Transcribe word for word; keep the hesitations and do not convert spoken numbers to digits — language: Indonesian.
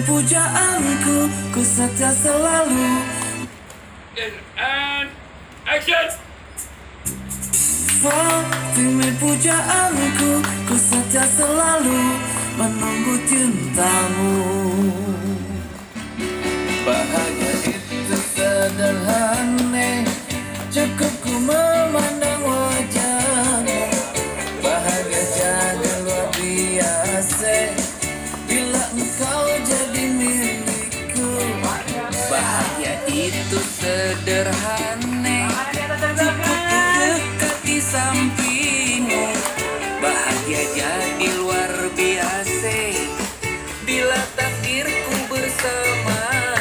pujaanku, ku setia selalu. And action. Fatimah pujaanku, ku setia selalu menunggu cintamu. Bahagia itu sederhana, cukup ku memandang wajahmu. Bahagia jadi luar biasa bila engkau jadi milikku. Bahagia itu sederhana, cukup ku dekati sampai